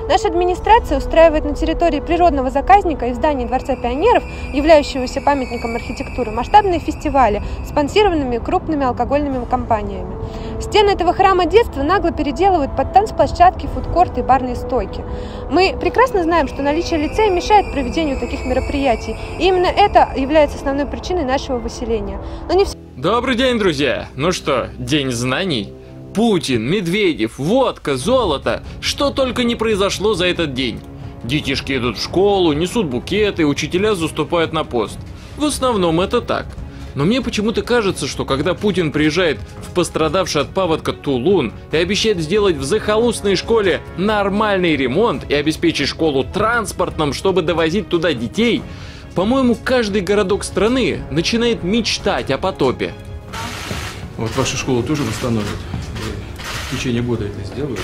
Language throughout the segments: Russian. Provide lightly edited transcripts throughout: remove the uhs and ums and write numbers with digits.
Наша администрация устраивает на территории природного заказника и в здании Дворца пионеров, являющегося памятником архитектуры, масштабные фестивали, спонсированными крупными алкогольными компаниями. Стены этого храма детства нагло переделывают под танцплощадки, фудкорты и барные стойки. Мы прекрасно знаем, что наличие лицея мешает проведению таких мероприятий, и именно это является основной причиной нашего выселения. Но не все... Добрый день, друзья! Ну что, день знаний? Путин, Медведев, водка, золото. Что только не произошло за этот день. Детишки идут в школу, несут букеты, учителя заступают на пост. В основном это так. Но мне почему-то кажется, что когда Путин приезжает в пострадавший от паводка Тулун и обещает сделать в захолустной школе нормальный ремонт и обеспечить школу транспортом, чтобы довозить туда детей, по-моему, каждый городок страны начинает мечтать о потопе. Вот вашу школу тоже восстановят. В течение года это сделают.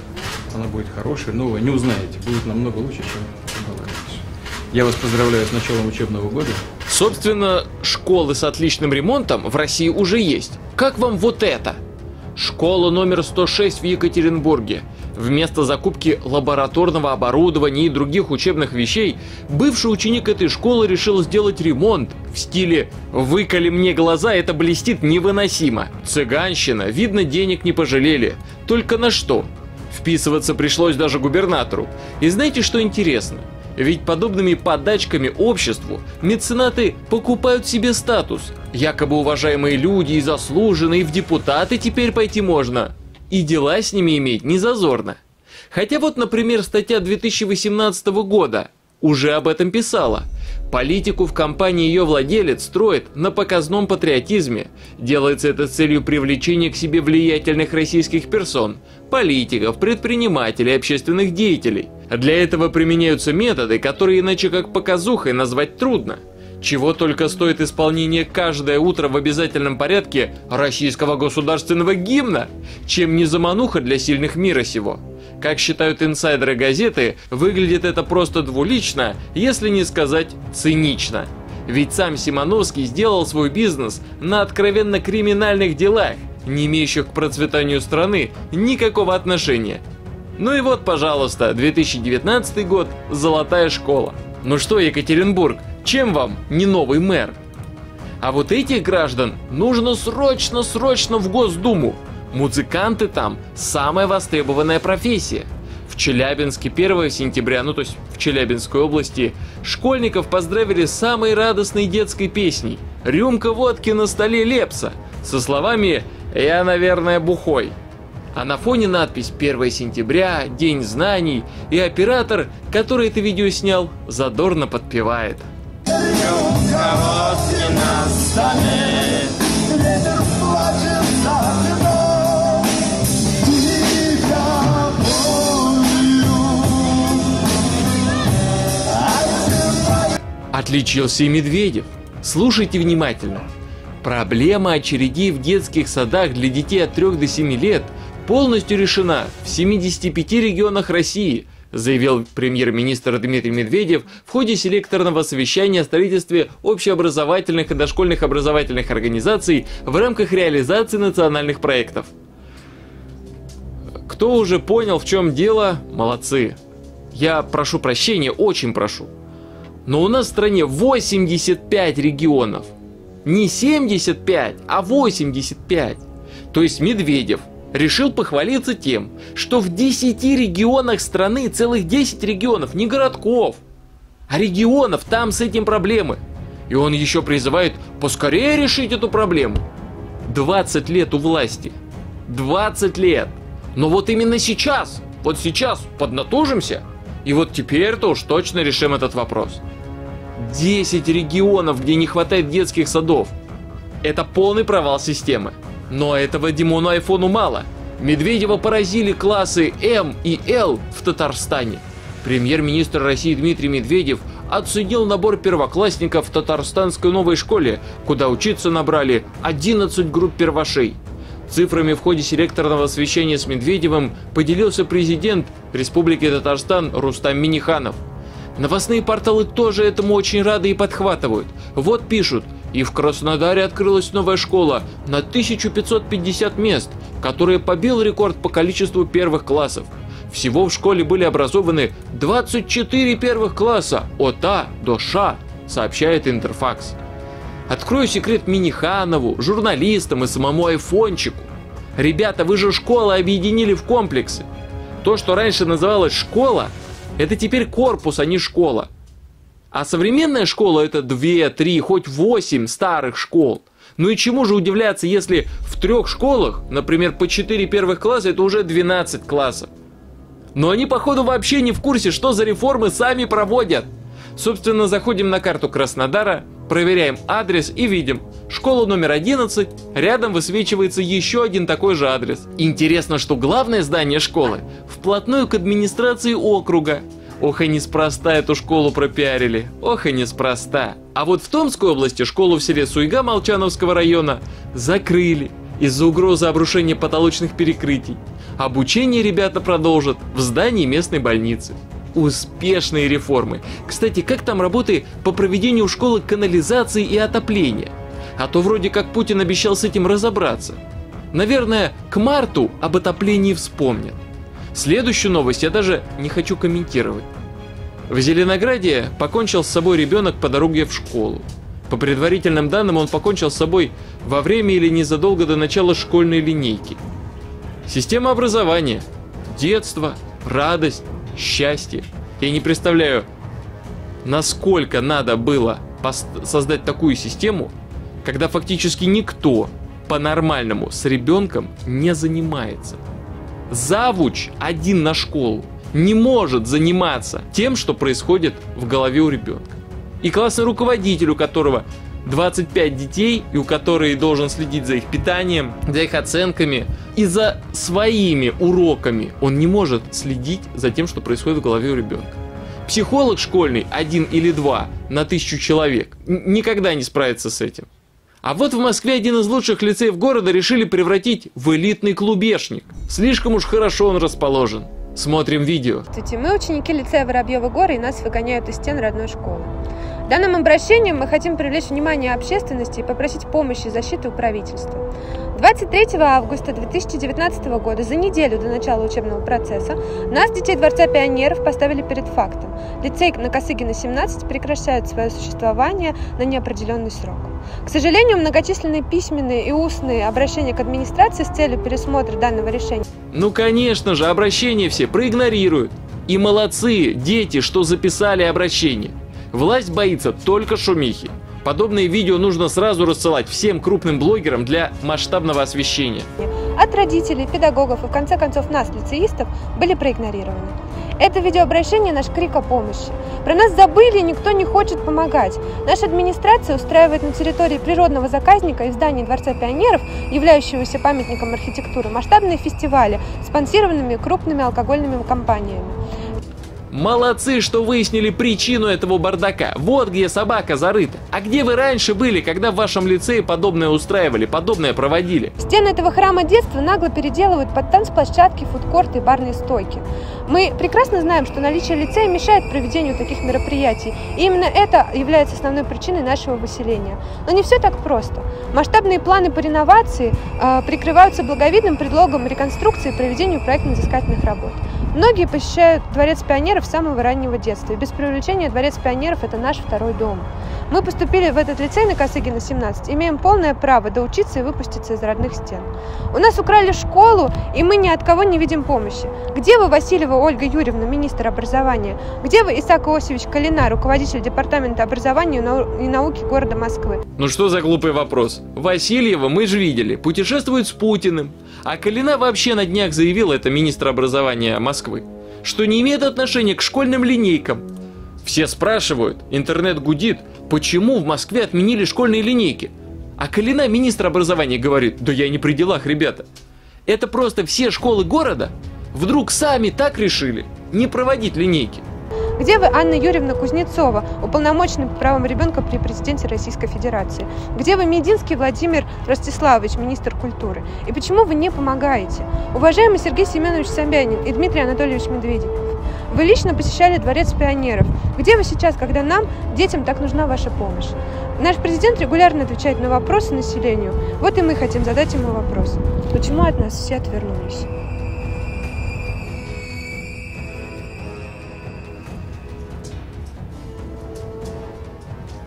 Она будет хорошая, новая. Не узнаете. Будет намного лучше, чем была раньше. Я вас поздравляю с началом учебного года. Собственно, школы с отличным ремонтом в России уже есть. Как вам вот это? Школа номер 106 в Екатеринбурге. Вместо закупки лабораторного оборудования и других учебных вещей, бывший ученик этой школы решил сделать ремонт в стиле «выколи мне глаза, это блестит невыносимо». Цыганщина, видно, денег не пожалели. Только на что? Вписываться пришлось даже губернатору. И знаете, что интересно? Ведь подобными подачками обществу меценаты покупают себе статус. Якобы уважаемые люди и заслуженные, и в депутаты теперь пойти можно. И дела с ними иметь не зазорно. Хотя вот, например, статья 2018 года уже об этом писала. Политику в компании ее владелец строит на показном патриотизме. Делается это с целью привлечения к себе влиятельных российских персон, политиков, предпринимателей, общественных деятелей. Для этого применяются методы, которые иначе как показухой назвать трудно. Чего только стоит исполнение каждое утро в обязательном порядке российского государственного гимна, чем не замануха для сильных мира сего. Как считают инсайдеры газеты, выглядит это просто двулично, если не сказать цинично. Ведь сам Симоновский сделал свой бизнес на откровенно криминальных делах, не имеющих к процветанию страны никакого отношения. Ну и вот, пожалуйста, 2019 год, золотая школа. Ну что, Екатеринбург, чем вам не новый мэр? А вот этих граждан нужно срочно в Госдуму. Музыканты там самая востребованная профессия. В Челябинске 1 сентября, то есть в Челябинской области, школьников поздравили с самой радостной детской песней «Рюмка водки на столе Лепса» со словами «Я, наверное, бухой». А на фоне надпись «1 сентября», «День знаний», и оператор, который это видео снял, задорно подпевает. Рюмка водки на столе, ветер плачет за окном, тихо полью. Отличился и Медведев. Слушайте внимательно. Проблема очередей в детских садах для детей от 3 до 7 лет полностью решена в 75 регионах России, заявил премьер-министр Дмитрий Медведев в ходе селекторного совещания о строительстве общеобразовательных и дошкольных образовательных организаций в рамках реализации национальных проектов. Кто уже понял, в чем дело, молодцы. Я прошу прощения, очень прошу. Но у нас в стране 85 регионов. Не 75, а 85. То есть Медведев решил похвалиться тем, что в 10 регионах страны, целых 10 регионов, не городков, а регионов, там с этим проблемы. И он еще призывает поскорее решить эту проблему. 20 лет у власти. 20 лет. Но вот именно сейчас, вот сейчас поднатужимся, и вот теперь-то уж точно решим этот вопрос. 10 регионов, где не хватает детских садов. Это полный провал системы. Но этого Димону Айфону мало. Медведева поразили классы М и Л в Татарстане. Премьер-министр России Дмитрий Медведев оценил набор первоклассников в татарстанской новой школе, куда учиться набрали 11 групп первашей. Цифрами в ходе селекторного совещания с Медведевым поделился президент Республики Татарстан Рустам Минниханов. Новостные порталы тоже этому очень рады и подхватывают. Вот пишут: и в Краснодаре открылась новая школа на 1550 мест, которая побила рекорд по количеству первых классов. Всего в школе были образованы 24 первых класса от А до Ш, сообщает Интерфакс. Открою секрет Миниханову, журналистам и самому айфончику. Ребята, вы же школы объединили в комплексы. То, что раньше называлось школа, это теперь корпус, а не школа. А современная школа это 2, 3, хоть 8 старых школ. Ну и чему же удивляться, если в 3 школах, например, по 4 первых класса, это уже 12 классов. Но они, походу, вообще не в курсе, что за реформы сами проводят. Собственно, заходим на карту Краснодара, проверяем адрес и видим. Школа номер 11, рядом высвечивается еще один такой же адрес. Интересно, что главное здание школы вплотную к администрации округа. Ох и неспроста эту школу пропиарили, ох и неспроста. А вот в Томской области школу в селе Суйга Молчановского района закрыли из-за угрозы обрушения потолочных перекрытий. Обучение ребята продолжат в здании местной больницы. Успешные реформы. Кстати, как там работы по проведению школы канализации и отопления? А то вроде как Путин обещал с этим разобраться. Наверное, к марту об отоплении вспомнят. Следующую новость я даже не хочу комментировать. В Зеленограде покончил с собой ребенок по дороге в школу. По предварительным данным, он покончил с собой во время или незадолго до начала школьной линейки. Система образования, детство, радость, счастье. Я не представляю, насколько надо было создать такую систему, когда фактически никто по-нормальному с ребенком не занимается. Завуч один на школу не может заниматься тем, что происходит в голове у ребенка. И классный руководитель, у которого 25 детей, и у которых должен следить за их питанием, за их оценками и за своими уроками, он не может следить за тем, что происходит в голове у ребенка. Психолог школьный 1 или 2 на 1000 человек никогда не справится с этим. А вот в Москве один из лучших лицеев города решили превратить в элитный клубешник. Слишком уж хорошо он расположен. Смотрим видео. Здравствуйте, мы ученики лицея Воробьевы горы, и нас выгоняют из стен родной школы. Данным обращением мы хотим привлечь внимание общественности и попросить помощи и защиты у правительства. 23 августа 2019 года, за неделю до начала учебного процесса, нас, детей Дворца пионеров, поставили перед фактом. Лицей на Косыгина, 17, прекращает свое существование на неопределенный срок. К сожалению, многочисленные письменные и устные обращения к администрации с целью пересмотра данного решения. Ну, конечно же, обращения все проигнорируют. И молодцы дети, что записали обращение. Власть боится только шумихи. Подобные видео нужно сразу рассылать всем крупным блогерам для масштабного освещения. От родителей, педагогов и, в конце концов, нас, лицеистов, были проигнорированы. Это видеообращение – наш крик о помощи. Про нас забыли, никто не хочет помогать. Наша администрация устраивает на территории природного заказника и в здании Дворца пионеров, являющегося памятником архитектуры, масштабные фестивали, спонсированными крупными алкогольными компаниями. Молодцы, что выяснили причину этого бардака. Вот где собака зарыта. А где вы раньше были, когда в вашем лицее подобное устраивали, подобное проводили? Стены этого храма детства нагло переделывают под танцплощадки, фудкорты и барные стойки. Мы прекрасно знаем, что наличие лицея мешает проведению таких мероприятий. И именно это является основной причиной нашего выселения. Но не все так просто. Масштабные планы по реновации прикрываются благовидным предлогом реконструкции и проведению проектно-изыскательных работ. Многие посещают Дворец пионеров с самого раннего детства. И без преувеличения Дворец пионеров – это наш второй дом. Мы поступили в этот лицей на Косыгина, 17, имеем полное право доучиться и выпуститься из родных стен. У нас украли школу, и мы ни от кого не видим помощи. Где вы, Васильева Ольга Юрьевна, министр образования? Где вы, Исаак Иосифович Калина, руководитель департамента образования и науки города Москвы? Ну что за глупый вопрос? Васильева мы же видели, путешествует с Путиным. А Калина вообще на днях заявила, это министр образования Москвы, что не имеет отношения к школьным линейкам. Все спрашивают, интернет гудит, почему в Москве отменили школьные линейки? А Калина, министр образования, говорит, да я не при делах, ребята. Это просто все школы города вдруг сами так решили не проводить линейки. Где вы, Анна Юрьевна Кузнецова, уполномоченный по правам ребенка при президенте Российской Федерации? Где вы, Мединский Владимир Ростиславович, министр культуры? И почему вы не помогаете? Уважаемый Сергей Семенович Собянин и Дмитрий Анатольевич Медведев, вы лично посещали Дворец пионеров. Где вы сейчас, когда нам, детям, так нужна ваша помощь? Наш президент регулярно отвечает на вопросы населению. Вот и мы хотим задать ему вопрос. Почему от нас все отвернулись?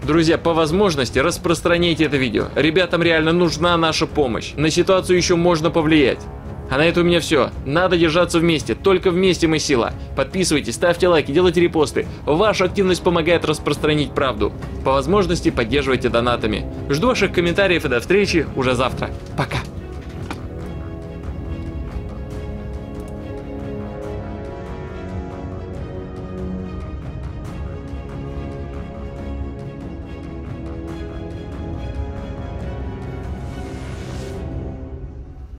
Друзья, по возможности распространяйте это видео. Ребятам реально нужна наша помощь. На ситуацию еще можно повлиять. А на это у меня все. Надо держаться вместе. Только вместе мы сила. Подписывайтесь, ставьте лайки, делайте репосты. Ваша активность помогает распространить правду. По возможности поддерживайте донатами. Жду ваших комментариев и до встречи уже завтра. Пока.